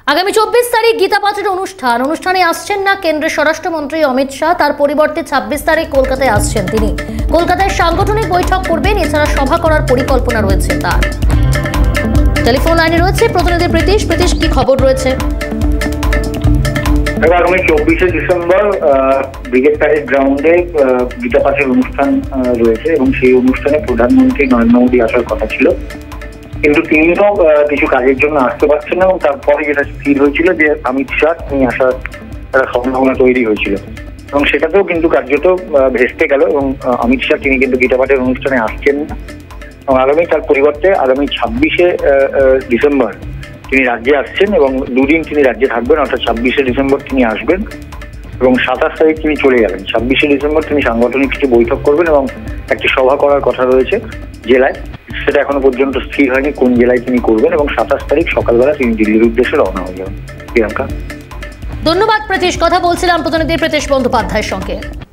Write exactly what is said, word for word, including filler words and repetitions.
আগামী চব্বিশ তারিখ গীতা পাঠের অনুষ্ঠান অনুষ্ঠানে আসছেন না কেন্দ্রের স্বরাষ্ট্রমন্ত্রী অমিত শাহ। তার পরিবর্তে ছাব্বিশ তারিখ কলকাতায় আসছেন তিনি। কলকাতায় সাংগঠনিক বৈঠক করবেন, এছাড়া সভা করার পরিকল্পনা রয়েছে তার। টেলিফোন লাইনে রয়েছে প্রতিনিধি প্রীতিশ। প্রীতিশ, কি খবর রয়েছে? আগামী চব্বিশে ডিসেম্বর ব্রিগেড প্যারেড গ্রাউন্ডে গীতা পাঠের অনুষ্ঠান রয়েছে এবং সেই অনুষ্ঠানে প্রধানমন্ত্রী নরেন্দ্র মোদী আসার কথা ছিল, কিন্তু তিনিও কিছু কাজের জন্য আসতে পারছেন না। এবং তারপরে যেটা স্থির হয়েছিল যে অমিত শাহ তিনি আসার একটা সম্ভাবনা তৈরি হয়েছিল এবং সেটাতেও কিন্তু কার্যত ভেস্তে গেল এবং অমিত শাহ তিনি কিন্তু গীতা পাঠের অনুষ্ঠানে আসছেন না। এবং আগামী তার পরিবর্তে আগামী ছাব্বিশে ডিসেম্বর তিনি রাজ্যে আসছেন এবং দুদিন তিনি রাজ্যে থাকবেন, অর্থাৎ ছাব্বিশে ডিসেম্বর তিনি আসবেন এবং সাতাশ তারিখ তিনি চলে যাবেন। ছাব্বিশে ডিসেম্বর তিনি সাংগঠনিক কিছু বৈঠক করবেন এবং একটি সভা করার কথা রয়েছে জেলায়, সেটা এখনো পর্যন্ত স্থির হয়নি কোন জেলায় তিনি করবেন। এবং সাতাশ তারিখ সকালবেলা তিনি দিল্লির উদ্দেশ্যে রওনা হয়ে যাবেন। প্রিয়াঙ্কা, ধন্যবাদ প্রীতিশ। কথা বলছিলাম প্রতিনিধি প্রীতিশ বন্দ্যোপাধ্যায়ের সঙ্গে।